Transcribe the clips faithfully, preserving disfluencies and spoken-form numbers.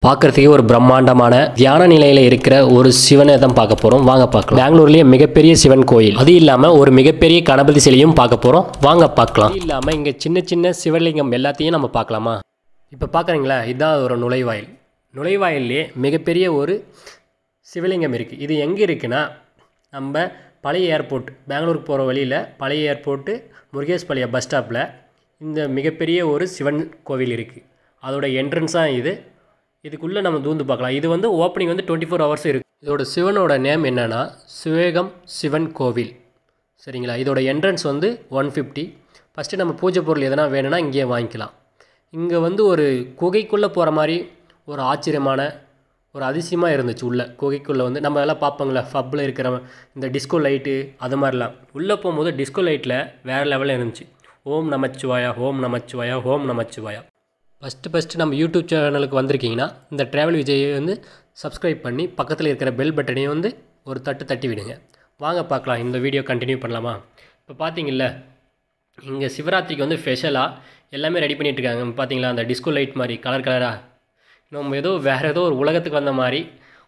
பார்க்கறதுக்கே ஒரு பிரம்மாண்டமான தியான நிலையில் இருக்கிற ஒரு சிவனை தான் பார்க்க போகிறோம். வாங்க பார்க்கலாம். பெங்களூர்லேயே மிகப்பெரிய சிவன் கோயில், அது இல்லாமல் ஒரு மிகப்பெரிய கணபதி சிலையும் பார்க்க போகிறோம். வாங்க பார்க்கலாம். அது இல்லாமல் இங்கே சின்ன சின்ன சிவலிங்கம் எல்லாத்தையும் நம்ம பார்க்கலாமா? இப்போ பார்க்குறீங்களா, இதுதான் ஒரு நுழைவாயில். நுழைவாயிலே மிகப்பெரிய ஒரு சிவலிங்கம் இருக்குது. இது எங்கே இருக்குன்னா, நம்ம பழைய ஏர்போர்ட், பெங்களூருக்கு போகிற வழியில் பழைய ஏர்போர்ட்டு முருகேஷ்பாளையம் பஸ் ஸ்டாப்பில் இந்த மிகப்பெரிய ஒரு சிவன் கோவில் இருக்குது. அதோட என்ட்ரன்ஸாக இது. இதுக்குள்ளே நம்ம தூந்து பார்க்கலாம். இது வந்து ஓப்பனிங் வந்து டுவெண்ட்டி ஃபோர் ஹவர்ஸ் இருக்குது. இதோட சிவனோட நேம் என்னென்னா சிவேகம் சிவன் கோவில். சரிங்களா? இதோட என்ட்ரன்ஸ் வந்து ஒன் ஃபிஃப்டி. ஃபஸ்ட்டு நம்ம பூஜை பொருள் எதனா வேணும்னா இங்கேயே வாங்கிக்கலாம். இங்கே வந்து ஒரு குகைக்குள்ளே போகிற மாதிரி ஒரு ஆச்சரியமான ஒரு அதிசயமாக இருந்துச்சு. உள்ள குகைக்குள்ளே வந்து நம்ம எல்லாம் பார்ப்போங்களே, ஃபப்பில் இருக்கிற இந்த டிஸ்கோ லைட்டு அது மாதிரிலாம். உள்ளே போகும்போது டிஸ்கோ லைட்டில் வேறு லெவலில் இருந்துச்சு. ஓம் நமச்சிவாயா, ஓம் நமச்சிவாயா, ஓம் நமச்சிவாயா. ஃபஸ்ட்டு ஃபஸ்ட்டு நம்ம யூடியூப் சேனலுக்கு வந்திருக்கீங்கன்னா இந்த ட்ராவல் விஜயை வந்து சப்ஸ்கிரைப் பண்ணி பக்கத்தில் இருக்கிற பெல் பட்டனையும் வந்து ஒரு தட்டு தட்டி விடுங்க. வாங்க பார்க்கலாம். இந்த வீடியோ கண்டினியூ பண்ணலாமா? இப்போ பார்த்தீங்கல்ல, இங்கே சிவராத்திரிக்கு வந்து ஸ்பெஷலாக எல்லாமே ரெடி பண்ணிகிட்ருக்காங்க. பார்த்தீங்களா, அந்த டிஸ்கோ லைட் மாதிரி கலர் கலராக நம்ம ஏதோ வேறு ஏதோ ஒரு உலகத்துக்கு வந்த மாதிரி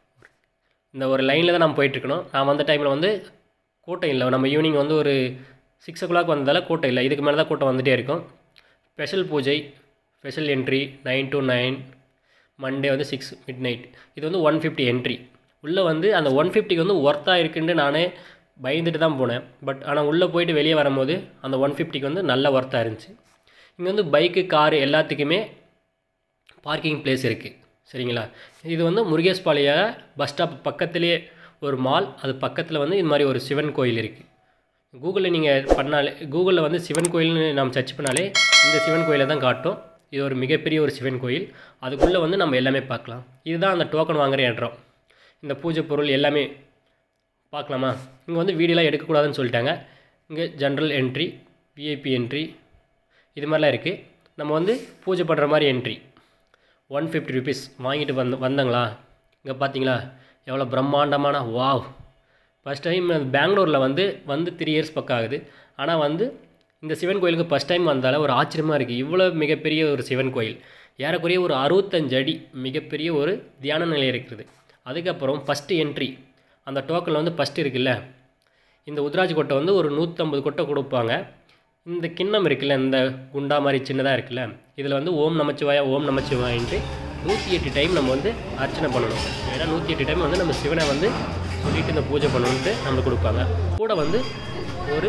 இந்த ஒரு லைனில் தான் நம்ம போயிட்டுருக்கணும். நான் வந்த டைமில் வந்து கூட்டம் இல்லை. நம்ம ஈவினிங் வந்து ஒரு சிக்ஸ் ஓ கிளாக் வந்ததால் கூட்டம் இல்லை. இதுக்கு மேலே தான் கூட்டம் வந்துகிட்டே இருக்கும். Special puja, special entry nine to nine, Monday வந்து சிக்ஸ் மிட் நைட். இது வந்து ஒன் ஃபிஃப்டி என்ட்ரி. உள்ளே வந்து அந்த ஒன் ஃபிஃப்டிக்கு வந்து ஒர்த்தாக இருக்குன்னு நானே பயந்துட்டு தான் போனேன். பட் ஆனால் உள்ளே போயிட்டு வெளியே வரும்போது அந்த ஒன் ஃபிஃப்டிக்கு வந்து நல்ல ஒர்த்தாக இருந்துச்சு. இங்கே வந்து பைக்கு, காரு எல்லாத்துக்குமே பார்க்கிங் பிளேஸ் இருக்குது. சரிங்களா? இது வந்து முருகேஷ்பாளையம் பஸ் ஸ்டாப் பக்கத்துலேயே ஒரு மால், அது பக்கத்தில் வந்து இது மாதிரி ஒரு சிவன் கோயில் இருக்குது. கூகுளில் நீங்கள் பண்ணாலே, கூகுளில் வந்து சிவன் கோயில்னு நம்ம சர்ச் பண்ணாலே இந்த சிவன் கோயிலை தான் காட்டும். இது ஒரு மிகப்பெரிய ஒரு சிவன் கோயில். அதுக்குள்ளே வந்து நம்ம எல்லாமே பார்க்கலாம். இதுதான் அந்த டோக்கன் வாங்குகிற இடம். இந்த பூஜை பொருள் எல்லாமே பார்க்கலாமா? இங்கே வந்து வீடியோலாம் எடுக்கக்கூடாதுன்னு சொல்லிட்டாங்க. இங்கே ஜென்ரல் என்ட்ரி, விஐபி என்ட்ரி இது மாதிரிலாம் இருக்குது. நம்ம வந்து பூஜை பண்ணுற மாதிரி என்ட்ரி ஒன் ஃபிஃப்டி ருபீஸ் வாங்கிட்டு வந்து வந்தங்களா. இங்கே பார்த்தீங்களா எவ்வளோ பிரம்மாண்டமான, வாவ்! ஃபஸ்ட் டைம் பெங்களூரில் வந்து வந்து த்ரீ இயர்ஸ் பக்கம் ஆகுது. ஆனால் வந்து இந்த சிவன் கோயிலுக்கு ஃபஸ்ட் டைம் வந்தாலும் ஒரு ஆச்சரியமாக இருக்குது. இவ்வளோ மிகப்பெரிய ஒரு சிவன் கோயில், ஏறக்குறைய ஒரு அறுபத்தஞ்சு அடி மிகப்பெரிய ஒரு தியான நிலை இருக்குது. அதுக்கப்புறம் ஃபஸ்ட்டு என்ட்ரி அந்த டோக்கனில் வந்து ஃபஸ்ட்டு இருக்குல்ல, இந்த உத்ராஜ் கொட்டை வந்து ஒரு நூற்றம்பது கொட்டை கொடுப்பாங்க. இந்த கிண்ணம் இருக்குல்ல, இந்த குண்டா மாதிரி சின்னதாக இருக்குல்ல, இதில் வந்து ஓம் நமச்சிவாயா, ஓம் நமச்சிவாயின்ட்டு நூற்றி எட்டு டைம் நம்ம வந்து அர்ச்சனை பண்ணணும். ஏன்னா நூற்றி எட்டு டைம் வந்து நம்ம சிவனை வந்து சொல்லிட்டு இந்த பூஜை பண்ணணுன்ட்டு நம்மளுக்கு கொடுப்பாங்க. கூட வந்து ஒரு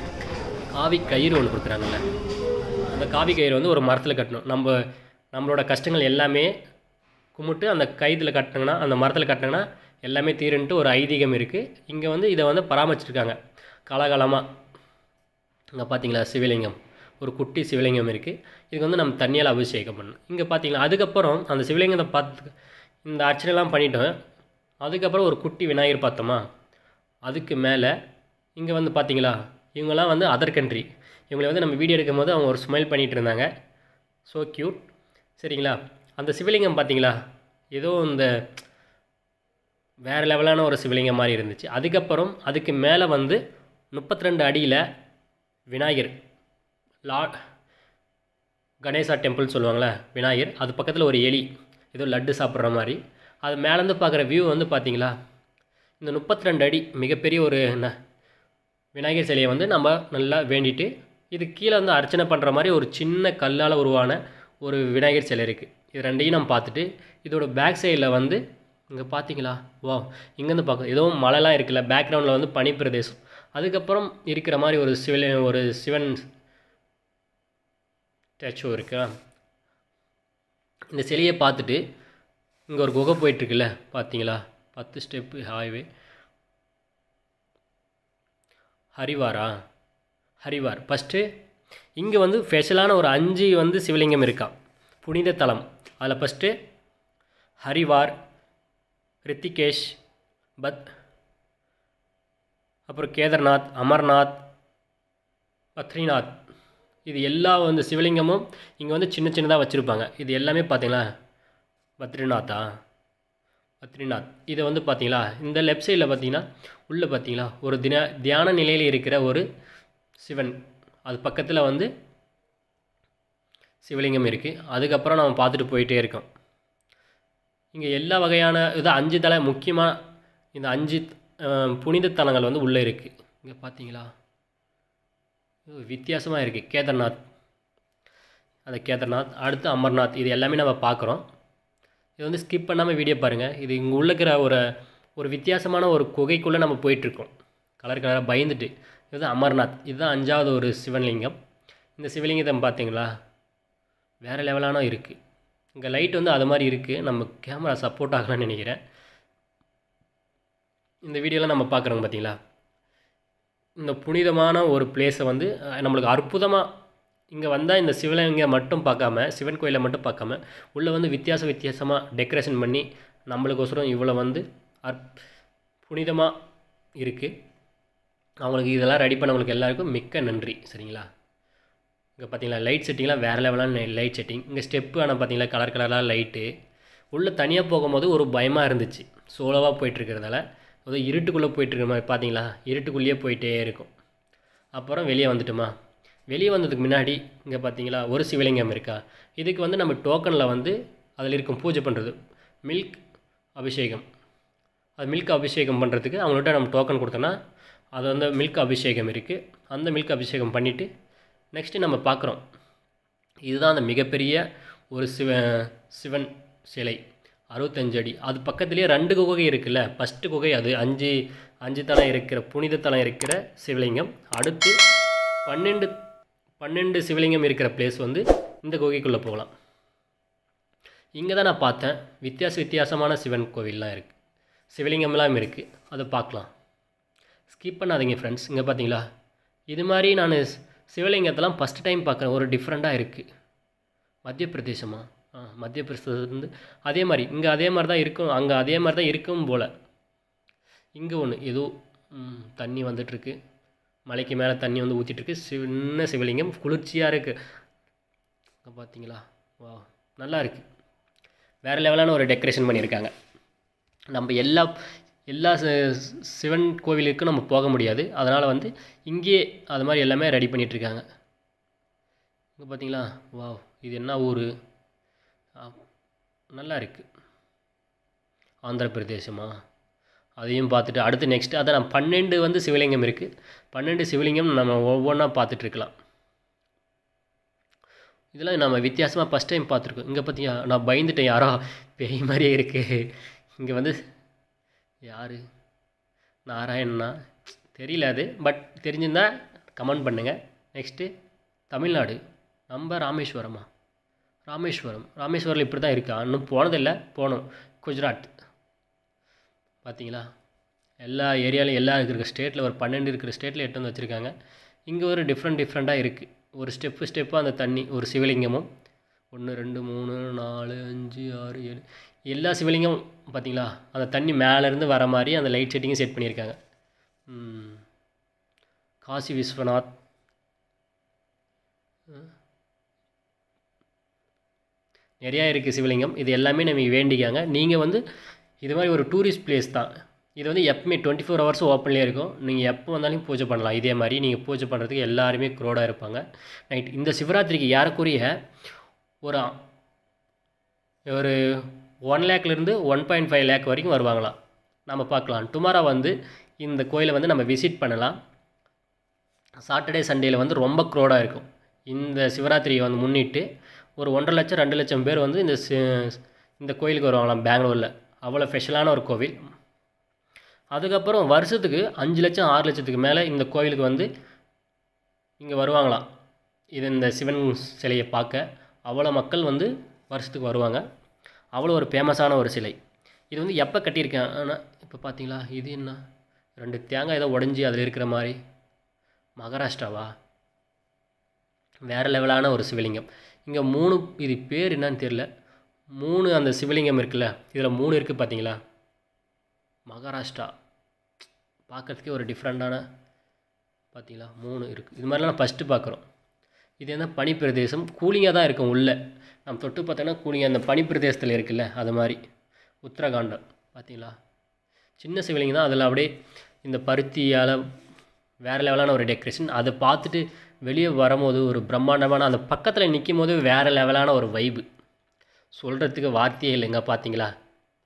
காவி கயிறு ஒன்று கொடுக்குறாங்கல்ல, அந்த காவி கயிறு வந்து ஒரு மரத்தில் கட்டணும். நம்ம நம்மளோட கஷ்டங்கள் எல்லாமே கும்பிட்டு அந்த கயிற்றில் கட்டினோங்கன்னா, அந்த மரத்தில் கட்டினோங்கன்னா எல்லாமே தீருன்ட்டு ஒரு ஐதீகம் இருக்குது. இங்கே வந்து இதை வந்து பராமரிச்சிருக்காங்க காலகாலமாக. இங்கே பார்த்தீங்களா சிவலிங்கம், ஒரு குட்டி சிவலிங்கம் இருக்குது. இதுக்கு வந்து நம்ம தண்ணியால் அபிஷேகம் பண்ணணும். இங்கே பார்த்தீங்களா, அதுக்கப்புறம் அந்த சிவலிங்கத்தை பார்த்து இந்த அர்ச்சனைலாம் பண்ணிட்டோம். அதுக்கப்புறம் ஒரு குட்டி விநாயகர் பார்த்தோமா. அதுக்கு மேலே இங்கே வந்து பார்த்தீங்களா, இவங்கெல்லாம் வந்து அதர் கண்ட்ரி. இவங்களை வந்து நம்ம வீடியோ எடுக்கும் போது அவங்க ஒரு ஸ்மைல் பண்ணிகிட்டு இருந்தாங்க. So cute. சரிங்களா? அந்த சிவலிங்கம் பார்த்தீங்களா, ஏதோ இந்த வேறு லெவலான ஒரு சிவலிங்கம் மாதிரி இருந்துச்சு. அதுக்கப்புறம் அதுக்கு மேலே வந்து முப்பத்தி ரெண்டு அடியில் விநாயகர், லா கணேசா டெம்பிள் சொல்லுவாங்களே விநாயகர், அது பக்கத்தில் ஒரு எலி ஏதோ லட்டு சாப்பிட்ற மாதிரி. அது மேலேருந்து பார்க்குற வியூ வந்து பார்த்தீங்களா, இந்த முப்பத்தி ரெண்டு அடி மிகப்பெரிய ஒரு விநாயகர் சிலையை வந்து நம்ம நல்லா வேண்டிட்டு, இது கீழே வந்து அர்ச்சனை பண்ணுற மாதிரி ஒரு சின்ன கல்லால் உருவான ஒரு விநாயகர் சிலை இருக்குது. இது ரெண்டையும் நம்ம பார்த்துட்டு, இதோட பேக் சைடில் வந்து இங்கே பார்த்தீங்களா, வா, இங்கேருந்து பார்க்க ஏதோ மலைலாம் இருக்குல்ல, பேக்ரவுண்டில் வந்து பனி பிரதேசம். அதுக்கப்புறம் இருக்கிற மாதிரி ஒரு சிவலி ஒரு சிவன் ஸ்டாச்சு இருக்கா. இந்த சிலையை பார்த்துட்டு இங்கே ஒரு குகை போயிட்டுருக்குல்ல, பார்த்தீங்களா, பத்து ஸ்டெப்பு ஹைவே. ஹரிவாரா, ஹரிவார் ஃபஸ்ட்டு. இங்கே வந்து ஸ்பெஷலான ஒரு அஞ்சு வந்து சிவலிங்கம் இருக்கா, புனித தலம். அதில் ஃபஸ்ட்டு ஹரிவார், ரித்திகேஷ், பத், அப்புறம் கேதார்நாத், அமர்நாத், பத்ரிநாத். இது எல்லா வந்து சிவலிங்கமும் இங்கே வந்து சின்ன சின்னதாக வச்சுருப்பாங்க. இது எல்லாமே பார்த்தீங்களா பத்ரிநாத்தா, பத்ரிநாத். இதை வந்து பார்த்தீங்களா, இந்த லெஃப்ட் சைடில் பார்த்தீங்கன்னா உள்ளே பார்த்தீங்களா ஒரு தின தியான நிலையில் இருக்கிற ஒரு சிவன், அது பக்கத்தில் வந்து சிவலிங்கம் இருக்குது. அதுக்கப்புறம் நம்ம பார்த்துட்டு போயிட்டே இருக்கோம். இங்கே எல்லா வகையான இது அஞ்சு தலை முக்கியமாக இந்த அஞ்சு புனித தலங்கள் வந்து உள்ளே இருக்குது. இங்கே பார்த்தீங்களா வித்தியாசமாக இருக்குது. கேதார்நாத், அந்த கேதார்நாத் அடுத்து அமர்நாத், இது எல்லாமே நம்ம பார்க்குறோம். இது வந்து ஸ்கிப் பண்ணாமல் வீடியோ பாருங்கள். இது இங்கே உள்ள இருக்கிற ஒரு ஒரு வித்தியாசமான ஒரு குகைக்குள்ளே நம்ம போயிட்டுருக்கோம் கலர் கலராக பயந்துட்டு. இது அமர்நாத், இதுதான் அஞ்சாவது ஒரு சிவலிங்கம். இந்த சிவலிங்கத்தை பார்த்தீங்களா வேறு லெவலான இருக்குது. இங்கே லைட் வந்து அது மாதிரி இருக்குது. நம்ம கேமரா சப்போர்ட் ஆகலான்னு நினைக்கிறேன். இந்த வீடியோலாம் நம்ம பார்க்குறோங்க பார்த்தீங்களா. இந்த புனிதமான ஒரு பிளேஸை வந்து நம்மளுக்கு அற்புதமாக இங்கே வந்தால் இந்த சிவலிங்கம் மட்டும் பார்க்காம, சிவன் கோயிலை மட்டும் பார்க்காம உள்ளே வந்து வித்தியாச வித்தியாசமாக டெக்கரேஷன் பண்ணி நம்மளுக்கோசரம் இவ்வளோ வந்து அற் புனிதமாக இருக்குது. அவங்களுக்கு இதெல்லாம் ரெடி பண்ணவங்களுக்கு எல்லாருக்கும் மிக்க நன்றி. சரிங்களா. இங்கே பார்த்தீங்களா லைட் செட்டிங்லாம் வேறு லெவலான லைட் செட்டிங். இங்கே ஸ்டெப்பு ஆனால் பார்த்தீங்களா கலர் கலராக லைட்டு. உள்ளே தனியாக போகும்போது ஒரு பயமாக இருந்துச்சு, சோலோவாக போயிட்டுருக்கிறதால. அது இருட்டுக்குள்ளே போயிட்டுருக்கிற மாதிரி பார்த்தீங்களா, இருட்டுக்குள்ளேயே போயிட்டே இருக்கும். அப்புறம் வெளியே வந்துட்டுமா. வெளியே வந்ததுக்கு முன்னாடி இங்கே பார்த்தீங்களா ஒரு சிவலிங்கம் இருக்கா. இதுக்கு வந்து நம்ம டோக்கனில் வந்து அதில் இருக்கும் பூஜை பண்ணுறது மில்க் அபிஷேகம். அது மில்க் அபிஷேகம் பண்ணுறதுக்கு அவங்கள்ட்ட நம்ம டோக்கன் கொடுத்தோன்னா அது வந்து மில்க் அபிஷேகம் இருக்குது. அந்த மில்க் அபிஷேகம் பண்ணிவிட்டு நெக்ஸ்ட்டு நம்ம பார்க்குறோம். இதுதான் அந்த மிகப்பெரிய ஒரு சிவ சிவன் சிலை அறுபத்தஞ்சு அடி. அது பக்கத்துலேயே ரெண்டு குகை இருக்குல்ல. ஃபஸ்ட்டு குகை அது அஞ்சு அஞ்சு தலம் இருக்கிற புனித தலம் இருக்கிற சிவலிங்கம். அடுத்து பன்னெண்டு பன்னெண்டு சிவலிங்கம் இருக்கிற பிளேஸ் வந்து இந்த குகைக்குள்ளே போகலாம். இங்கே தான் நான் பார்த்தேன் வித்தியாச வித்தியாசமான சிவன் கோவில்லாம் இருக்குது, சிவலிங்கம்லாம் இருக்குது. அதை பார்க்கலாம். ஸ்கிப் பண்ணாதீங்க ஃப்ரெண்ட்ஸ். இங்கே பார்த்தீங்களா இது மாதிரி நான் சிவலிங்கத்தெல்லாம் ஃபஸ்ட்டு டைம் பார்க்குறேன். ஒரு டிஃப்ரெண்ட்டாக இருக்குது. மத்திய பிரதேசமா ஆ மத்திய பிரதேசம் வந்து அதே மாதிரி இங்கே அதே மாதிரி தான் இருக்கும், அங்கே அதே மாதிரி தான் இருக்கும் போல். இங்கே ஒன்று ஏதோ தண்ணி வந்துட்டுருக்கு, மலைக்கு மேலே தண்ணி வந்து ஊற்றிட்டுருக்கு. சின்ன சிவலிங்கம் குளிர்ச்சியாக இருக்குது. இங்கே பார்த்தீங்களா வா நல்லா இருக்குது. வேறு லெவலான ஒரு டெக்கரேஷன் பண்ணியிருக்காங்க. நம்ம எல்லா எல்லா சிவன் கோவிலுக்கும் நம்ம போக முடியாது, அதனால் வந்து இங்கேயே அது மாதிரி எல்லாமே ரெடி பண்ணிகிட்ருக்காங்க. இங்கே பார்த்தீங்களா வா இது என்ன ஊர், நல்லா இருக்குது. ஆந்திர பிரதேசமா, அதையும் பார்த்துட்டு அடுத்து நெக்ஸ்ட்டு அதான் நம்ம பன்னெண்டு வந்து சிவலிங்கம் இருக்குது. பன்னெண்டு சிவலிங்கம் நம்ம ஒவ்வொன்றா பார்த்துட்ருக்கலாம். இதெல்லாம் நம்ம வித்தியாசமாக ஃபஸ்ட் டைம் பார்த்துருக்கோம். இங்கே பார்த்தியா நான் பயந்துட்டேன், யாரோ பேய் மாதிரியே இருக்குது. இங்கே வந்து யார் நாராயணனா தெரியல அது, பட் தெரிஞ்சிருந்தால் கமெண்ட் பண்ணுங்கள். நெக்ஸ்ட்டு தமிழ்நாடு நம்ம ராமேஸ்வரமா, ராமேஸ்வரம் ராமேஸ்வரில் இப்படி தான் இருக்கா. இன்னும் போனதில்லை, போகணும். குஜராத் பார்த்தீங்களா எல்லா ஏரியாலையும் எல்லா இருக்கிற ஸ்டேட்டில் ஒரு பன்னெண்டு இருக்கிற ஸ்டேட்டில் எட்டு வந்து வச்சுருக்காங்க. இங்கே ஒரு டிஃப்ரெண்ட் டிஃப்ரெண்ட்டாக இருக்குது. ஒரு ஸ்டெப்பு ஸ்டெப்பாக அந்த தண்ணி ஒரு சிவலிங்கமும் ஒன்று ரெண்டு மூணு நாலு அஞ்சு ஆறு ஏழு எல்லா சிவலிங்கம் பார்த்தீங்களா அந்த தண்ணி மேலேருந்து வர மாதிரி அந்த லைட் செட்டிங்கும் செட் பண்ணியிருக்காங்க. காசி விஸ்வநாத், நிறையா இருக்குது சிவலிங்கம். இது எல்லாமே நம்ம வேண்டிக்காங்க. நீங்கள் வந்து இது மாதிரி ஒரு டூரிஸ்ட் பிளேஸ் தான். இது வந்து எப்பவுமே டுவெண்ட்டி ஃபோர் ஹவர்ஸும் ஓப்பன்லேயே இருக்கும். நீங்கள் எப்போ வந்தாலும் பூஜை பண்ணலாம். இதே மாதிரி நீங்கள் பூஜை பண்ணுறதுக்கு எல்லாருமே க்ரோடாக இருப்பாங்க. நைட் இந்த சிவராத்திரிக்கு யாருக்குரிய ஒரு ஒரு ஒன் லேக்லேருந்து ஒன் பாயிண்ட் ஃபைவ் லேக் வரைக்கும் வருவாங்களாம். நம்ம பார்க்கலாம். டுமாரோ வந்து இந்த கோயிலை வந்து நம்ம விசிட் பண்ணலாம். சாட்டர்டே சண்டேயில் வந்து ரொம்ப க்ரோடாக இருக்கும். இந்த சிவராத்திரியை வந்து முன்னிட்டு ஒரு ஒன்றரை லட்சம் ரெண்டு லட்சம் பேர் வந்து இந்த இந்த கோயிலுக்கு வருவாங்களாம் பெங்களூரில். அவ்வளோ ஸ்பெஷலான ஒரு கோவில். அதுக்கப்புறம் வருஷத்துக்கு அஞ்சு லட்சம் ஆறு லட்சத்துக்கு மேலே இந்த கோவிலுக்கு வந்து இங்கே வருவாங்களாம். இது இந்த சிவன் சிலையை பார்க்க அவ்வளோ மக்கள் வந்து வருஷத்துக்கு வருவாங்க. அவ்வளோ ஒரு ஃபேமஸான ஒரு சிலை. இது வந்து எப்போ கட்டியிருக்கேன் ஆனால் இப்போ பார்த்தீங்களா இது என்ன ரெண்டு தேங்காய் ஏதோ உடஞ்சி அதில் இருக்கிற மாதிரி. மகாராஷ்டிராவா, வேறு லெவலான ஒரு சிவலிங்கம். இங்கே மூணு, இது பேர் என்னன்னு தெரில, மூணு அந்த சிவலிங்கம் இருக்குல்ல, இதில் மூணு இருக்குது பார்த்தீங்களா. மகாராஷ்டிரா பார்க்குறதுக்கே ஒரு டிஃப்ரெண்ட்டான பார்த்தீங்களா மூணு இருக்குது. இது மாதிரிலாம் நான் ஃபஸ்ட்டு பார்க்குறோம். இது என்ன பனி பிரதேசம், கூலிங்காக தான் இருக்கும் உள்ளே. நம்ம தொட்டு பார்த்தோன்னா கூலிங்காக அந்த பனி பிரதேசத்தில் இருக்குல்ல அது மாதிரி. உத்தரகாண்டம் பார்த்தீங்களா சின்ன சிவலிங்கம் தான். அதில் அப்படியே இந்த பருத்தியால் வேறு லெவலான ஒரு டெக்கரேஷன். அதை பார்த்துட்டு வெளியே வரும்போது ஒரு பிரம்மாண்டமான அந்த பக்கத்தில் நிற்கும் போது வேறு லெவலான ஒரு வைப்பு. சொல்கிறதுக்கு வார்த்தையே இல்லைங்க. பார்த்தீங்களா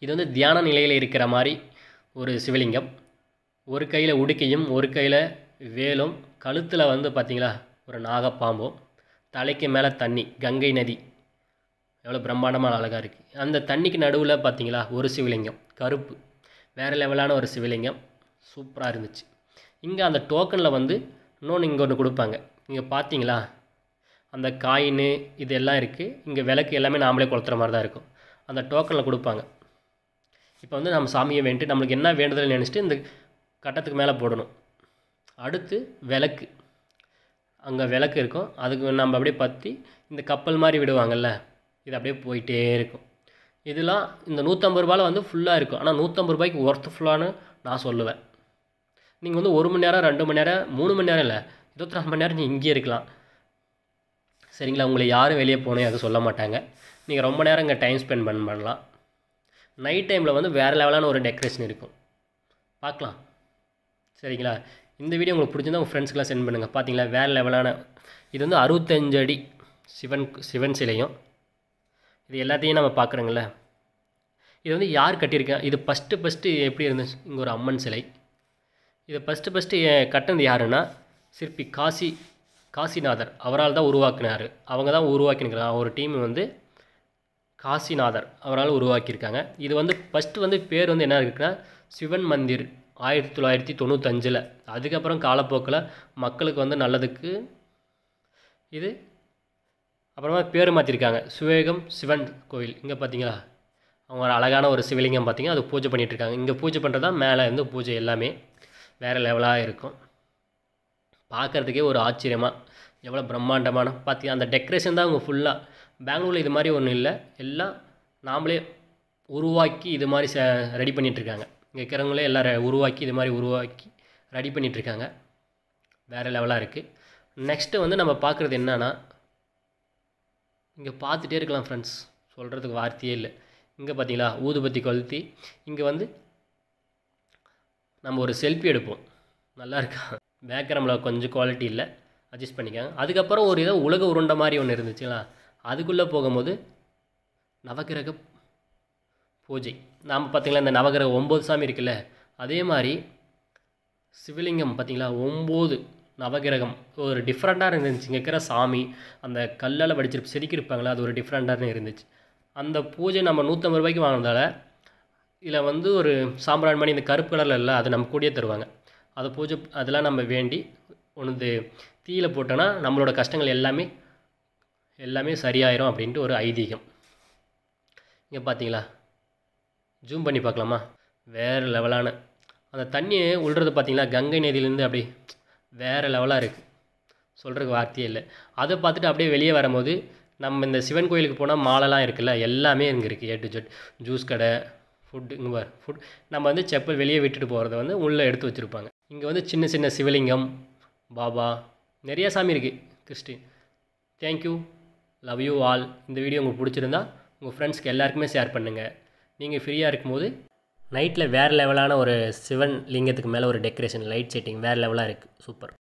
இது வந்து தியான நிலையில் இருக்கிற மாதிரி ஒரு சிவலிங்கம். ஒரு கையில் உடுக்கையும் ஒரு கையில் வேலும், கழுத்தில் வந்து பார்த்திங்களா ஒரு நாகப்பாம்பும், தலைக்கு மேலே தண்ணி, கங்கை நதி எவ்வளோ பிரம்மாண்டமான அழகாக இருக்குது. அந்த தண்ணிக்கு நடுவில் பார்த்திங்களா ஒரு சிவலிங்கம் கருப்பு, வேறு லெவலான ஒரு சிவலிங்கம், சூப்பராக இருந்துச்சு. இங்கே அந்த டோக்கனில் வந்து இன்னொன்று இங்கே ஒன்று கொடுப்பாங்க. இங்கே பார்த்தீங்களா அந்த காயின் இதெல்லாம் இருக்குது. இங்கே விளக்கு எல்லாமே நாமளே கொளுத்துற மாதிரி தான் இருக்கும். அந்த டோக்கனில் கொடுப்பாங்க. இப்போ வந்து நம்ம சாமியை வேண்டிட்டு நம்மளுக்கு என்ன வேண்டுதல் நினச்சிட்டு இந்த கட்டத்துக்கு மேலே போடணும். அடுத்து விளக்கு, அங்கே விளக்கு இருக்கும், அதுக்கு நம்ம அப்படியே பற்றி இந்த கப்பல் மாதிரி விடுவாங்கள்ல, இது அப்படியே போயிட்டே இருக்கும். இதெல்லாம் இந்த நூற்றம்பது ரூபாயில் வந்து ஃபுல்லாக இருக்கும். ஆனால் நூற்றம்பது ரூபாய்க்கு ஒர்த்ஃபுல்லானு நான் சொல்லுவேன். நீங்கள் வந்து ஒரு மணி நேரம் ரெண்டு மணி நேரம் மூணு மணி நேரம் இல்லை, இருபத்தி நாலு மணி நேரம் நீங்கள் இங்கேயே இருக்கலாம். சரிங்களா? உங்களை யாரும் வெளியே போனே அது சொல்ல மாட்டாங்க. நீங்கள் ரொம்ப நேரம் இங்கே டைம் ஸ்பெண்ட் பண்ண பண்ணலாம். நைட் டைமில் வந்து வேறு லெவலான ஒரு டெக்கரேஷன் இருக்கும், பார்க்கலாம். சரிங்களா? இந்த வீடியோ உங்களுக்கு பிடிச்சிருந்தா உங்கள் ஃப்ரெண்ட்ஸ்க்கெலாம் சென்ட் பண்ணுங்கள். பார்த்தீங்களா வேறு லெவலான இது வந்து அறுபத்தஞ்சு அடி சிவன் சிவன் சிலையும். இது எல்லாத்தையும் நம்ம பார்க்குறோங்கள. இது வந்து யார் கட்டியிருக்கா? இது ஃபஸ்ட்டு ஃபஸ்ட்டு எப்படி இருந்துச்சு? இங்கே ஒரு அம்மன் சிலை. இது ஃபஸ்ட்டு ஃபஸ்ட்டு கட்டினது யாருன்னா சிற்பி காசி காசிநாதர் அவரால் தான் உருவாக்கினார். அவங்க தான் உருவாக்கினுக்கிறாங்க. ஒரு டீம் வந்து காசிநாதர் அவரால் உருவாக்கியிருக்காங்க. இது வந்து ஃபஸ்ட்டு வந்து பேர் வந்து என்ன இருக்குன்னா சிவன் மந்திர் ஆயிரத்தி தொள்ளாயிரத்தி தொண்ணூத்தஞ்சில். அதுக்கப்புறம் காலப்போக்கில் மக்களுக்கு வந்து நல்லதுக்கு இது அப்புறமா பேர் மாற்றிருக்காங்க, சுவேகம் சிவன் கோயில். இங்கே பார்த்தீங்களா அவங்க ஒரு அழகான ஒரு சிவலிங்கம் பார்த்தீங்கன்னா அது பூஜை பண்ணிகிட்ருக்காங்க. இங்கே பூஜை பண்ணுறது தான் மேலே இருந்து பூஜை எல்லாமே வேறு லெவலாக இருக்கும். பார்க்குறதுக்கே ஒரு ஆச்சரியமாக எவ்வளோ பிரம்மாண்டமான பார்த்தீங்கன்னா அந்த டெக்கரேஷன் தான் அவங்க ஃபுல்லாக. பெங்களூரில் இது மாதிரி ஒன்றும் இல்லை, எல்லாம் நாமளே உருவாக்கி இது மாதிரி ச ரெடி பண்ணிகிட்ருக்காங்க. இங்கே இருக்கிறவங்களே எல்லாம் உருவாக்கி இது மாதிரி உருவாக்கி ரெடி பண்ணிகிட்ருக்காங்க. வேறு லெவலாக இருக்குது. நெக்ஸ்ட்டு வந்து நம்ம பார்க்குறது என்னன்னா இங்கே பார்த்துட்டே இருக்கலாம் ஃப்ரெண்ட்ஸ், சொல்கிறதுக்கு வார்த்தையே இல்லை. இங்கே பார்த்தீங்களா ஊதுபத்தி கொளுத்தி இங்கே வந்து நம்ம ஒரு செல்ஃபி எடுப்போம். நல்லா இருக்கா? பேக்ரவுண்டில் கொஞ்சம் குவாலிட்டி இல்லை, அட்ஜஸ்ட் பண்ணிக்காங்க. அதுக்கப்புறம் ஒரு ஏதோ உலக உருண்டை மாதிரி ஒன்று இருந்துச்சுங்களா, அதுக்குள்ளே போகும்போது நவகிரக பூஜை. நாம் பார்த்திங்களா இந்த நவகிரக ஒம்பது சாமி இருக்குல்ல, அதே மாதிரி சிவலிங்கம் பார்த்திங்களா ஒம்பது நவகிரகம் ஒரு டிஃப்ரெண்ட்டாக இருந்துச்சு. இங்கே இருக்கிற சாமி அந்த கல்லால் வடிச்சிரு செதுக்கியிருப்பாங்களா, அது ஒரு டிஃப்ரெண்ட்டாக இருந்துச்சு. அந்த பூஜை நம்ம நூற்றம்பது ரூபாய்க்கு வாங்கினதால இதில் வந்து ஒரு சாம்பிராணி மணி இந்த கருப்பு கலரில் இல்லை, அது நம்ம கூடயே தருவாங்க. அதை பூஜை அதெல்லாம் நம்ம வேண்டி ஒன்று தீயில போட்டோன்னா நம்மளோட கஷ்டங்கள் எல்லாமே எல்லாமே சரியாயிரும் அப்படின்ட்டு ஒரு ஐதீகம். இங்கே பார்த்தீங்களா ஜூம் பண்ணி பார்க்கலாமா? வேறு லெவலான அந்த தண்ணியை உள்றது பார்த்தீங்களா, கங்கை நதியிலேருந்து அப்படி வேறு லெவலாக இருக்குது, சொல்கிறதுக்கு வார்த்தையே இல்லை. அதை பார்த்துட்டு அப்படியே வெளியே வரும்போது நம்ம இந்த சிவன் கோயிலுக்கு போனால் மாலைலாம் இருக்குல்ல, எல்லாமே இங்கே இருக்குது. ஏ டு ஜெட் ஜூஸ் கடை, ஃபுட்டு, இங்கே பார் ஃபுட். நம்ம வந்து செப்பல் வெளியே விட்டுட்டு போகிறத வந்து உள்ளே எடுத்து வச்சுருப்பாங்க. இங்கே வந்து சின்ன சின்ன சிவலிங்கம், பாபா, நிறைய சாமி இருக்குது. கிறிஸ்டின். Thank you, love you all. இந்த வீடியோ உங்களுக்கு பிடிச்சிருந்தா உங்கள் ஃப்ரெண்ட்ஸ்க்கு எல்லாருக்குமே ஷேர் பண்ணுங்கள். நீங்கள் ஃப்ரீயாக இருக்கும்போது நைட்டில் வேறு லெவலான ஒரு சிவன் லிங்கத்துக்கு மேலே ஒரு டெக்கரேஷன் லைட் செட்டிங் வேறு லெவலாக இருக்குது, சூப்பர்.